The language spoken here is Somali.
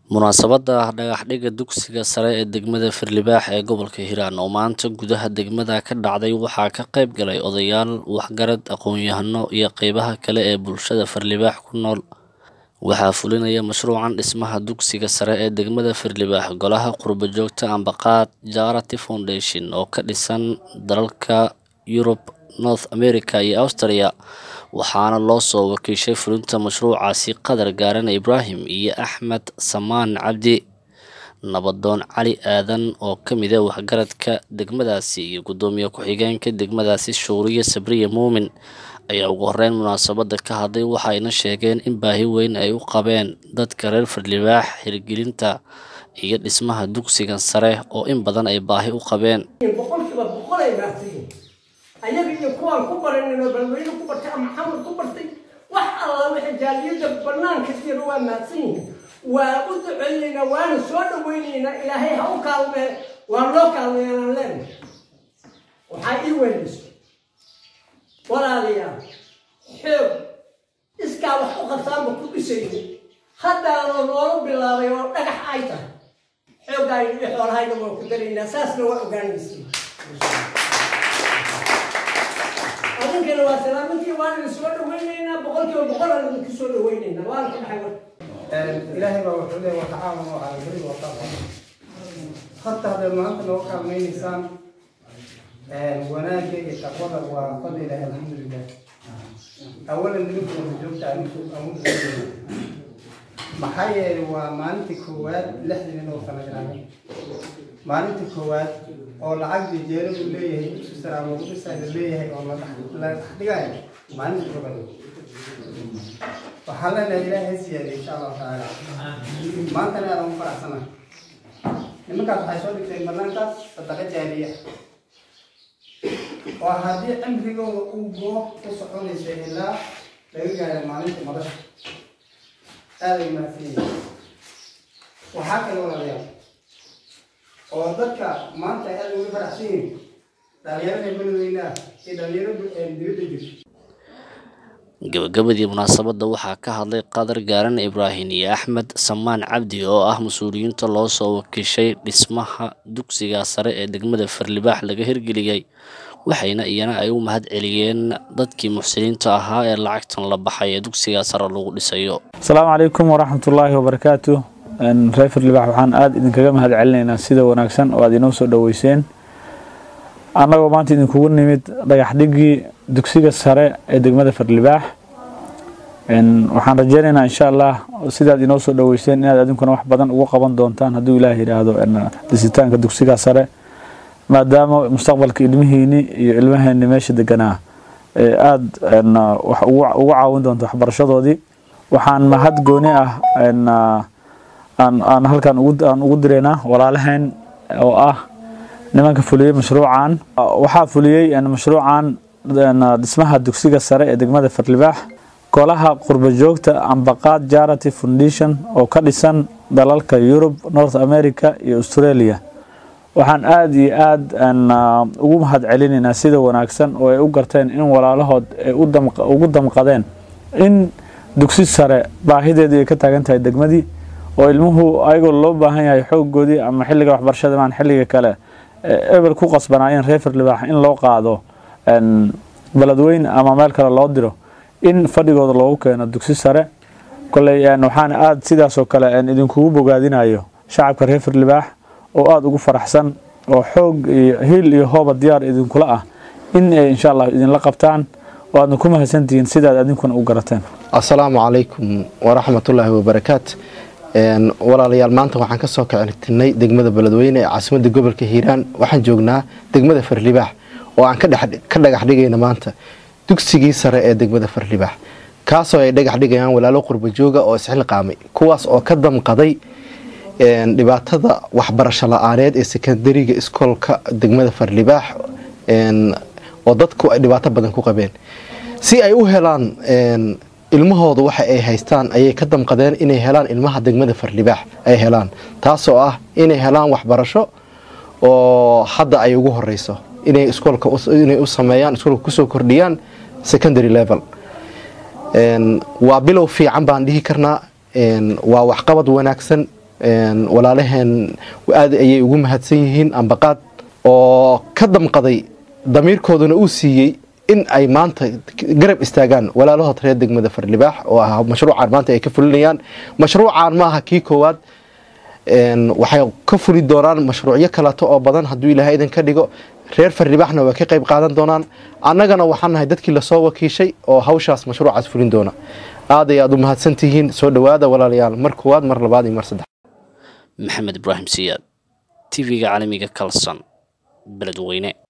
munaasabada dhagaxdhiga dugsiga sare ee degmada Firlibaax ee gobolka Hiiraan oo maanta gudaha degmada ka dhacday waxaa ka qayb galay odayaal waxgarad aqoon-yahano iyo qaybaha kale ee bulshada Firlibaax ku nool. waxaa fulinaya mashruucan dhismaha dugsiga sare ee degmada Firlibaax golaha qurbo joogta Ambaqaad Charity Foundation oo ka dhisan dalalka Europe, North America iyo Australia, waxaana loo soo wakiishay fulinta mashruucaasi Qadar Gaaran Ibraahim iyo Axmed Samaan Cabdi. Nabadoon Cali Aadan oo ka mid ah waxgaradka degmadaasi iyo gudoomiye ku-xigeenka degmadaasi Shuuriye Sabriye Muumin ayaa ugu horeyn munaasabada ka hadlay, waxayna sheegeen in baahi weyn ay u qabeen dadka reer Firlibaax hirgelinta iyo dhismaha dugsigan sare oo in badan ay baahi u qabeen. ayaga iyo kuwaan ku baranayno balweyne ku bartay ama maxamed ku bartay wax alla wixii jaaliyada banaanka jira waa mahadsan yihiin, waa u duceynayna, waana soo dhaweynayna. ilaahay ha u kaalmee, waa loo kaalmeeyaan leenahay. waxaa ii weynayso walaalayaal, xoog iskaa wax u qabtaanba ku dhisayno haddaana noola bilaabay oo dhagax ay tahay. xoogaynu iyo xoolahayna waan ku daraynaa, saasna waa ogaanaysa. أنا وسلامتي وأنا نسوي دوينينا بقول أنا نسوي دوينينا وأنا كم حاجة. إلهي وحده وتعاونوا على البر والتقوى. حتى هذا المعنى لو كان من إنسان وناجي التقوى وقضي له الحمد لله. أولا نقول وجبت عن أمور محيي ومعنى كواد لحد من وصلنا جنابي. معنى كواد oo lacag jeero u leeyahay isra ugu dhisay leeyahay oo la dhigay maalinta gobol waxa la ilaahay siiyay insha Allah taala maanta aan faraxsana nimankaas waxay soo dhigtay marnaantaas sadaqa jaariya oo hadii amrigooda uu goob ku soconaysa ilaa laga gaaro maalinta madax aad ma fiiyo waxa kale oo la oo dadka maanta ay ugu faraxsan dhalinyarada balweyna ee dhalinyaradu dibadda jirta. gabagabadii munaasabada waxaa ka hadlay Qadar Gaaran Ibraahim iyo Axmed Samaan Cabdi oo ah mas'uuliyiinta loo soo wakiishay dhismaha dugsiga sare ee degmada Firlibaax laga hirgeliyay, waxayna iyana ay u mahad celiyeen dadkii muxsiniinta ahaa ee lacagtan la baxay ee dugsiga sare lagu dhisayo. Assalaamu calaykum waraxmatullaahi wabarakaatuh. reer Firlibaax waxaan aad idinkaga mahad celinaynaa sida wanaagsan oo aad inoo soo dhaweyseen. annagoo maanta idinkugu nimid dhagaxdhigii dugsiga sare ee degmada Firlibaax. waxaan rajaynaynaa insha Allah sidaad inoo soo dhaweyseen inaad adinkuna wax badan ugu qaban doontaan hadduu Ilaahay yiraahdo dhisitaanka dugsiga sare, maadaama mustaqbalka ilmihiini iyo ilmaheeni meesha deganaa aad wax ugu caawin doonto waxbarashadoodii. waxaan mahad gooni ah aan halkan ugu direynaa walaalahayn oo ah nimanka fuliyay mashruucan. waxaa fuliyay mashruucan dhismaha dugsiga sare ee degmada Firlibaax golaha qurbo joogta Ambaqaad Charity Foundation oo ka dhisan dalalka Europe, North America iyo Australia. waxaan aad iyo aad ugu mahad celinaynaa sida wanaagsan oo ay u garteen in walaalahood ay ugu damqadeen in dugsi sare baahideedu ay ka taagan tahay degmadii oo ilmuhu ayagoo loo baahan yahay xooggoodii ama xilliga waxbarashada maan xilliga kale ebel ku qasbanaayeen reer Firlibaax in loo qaado baladweyn ama meel kale loo diro in fadhigooda loogu keeno dugsi sare. kolay waxaan aad sidaas oo kale idinkugu bogaadinayo shacabka reer Firlibaax oo aad ugu faraxsan oo xoog iyo hiil iyo hooba diyaar idinkula ah in ay insha Allah idinla qabtaan oo aad ku mahadsantihiin sidaad adinkuna u garateen. Assalaamu calaykum waraxmatullaahi wabarakaatuh. walaalayaal maanta waxaan ka soo kacinay degmada Beledweyne ee caasimadda gobolka Hiiraan. waxaan joognaa degmada Firlibaax oo aan ka dhagax dhigayna maanta dugsigii sare ee degmada Firlibaax, kaasoo ay dhagax dhigayaan walaalo qurbo jooga oo isxil qaamay, kuwaas oo ka damqaday dhibaatada waxbarasho la'aaneed ee secondary-ga iskoolka degmada Firlibaax oo dadku ay dhibaato badan ku qabeen. si ay u helaan ilmahooda waxa ay haystaan ayay ka damqadeen inay helaan ilmaha degmada Firlibaax ay helaan, taasoo ah inay helaan waxbarasho oo hadda ay ugu horeyso inay iskoolka inay u sameeyaan iskoolka ku soo kordhiyaan secondary level. waa bilow fiican baan dhihi karnaa, waa waxqabad wanaagsan walaalaheen aad ayay ugu mahadsan yihiin ambaqaad oo ka damqaday damiirkooduna uu siiyey in ay maanta garab istaagaan walaalahood reer degmada Farlibaax oo ah mashruucan maanta ay ka fulinayaan mashruucan ma aha kii koowaad waxay ka fuli doonaan mashruucyo kale oo badan haddii Ilaahay idin ka dhigo reer Farlibaaxna waa ka qayb qaadan doonaan annagana waxaan nahay dadkii la soo wakiishay oo hawshaas mashruucaas fulin doona aad ay u mahadsantihiin soo dhawaada walaalayaal mar koowaad mar labaad iyo mar saddex maxamed ibraahim siyaad TV-ga caalamiga Kalson beledweyne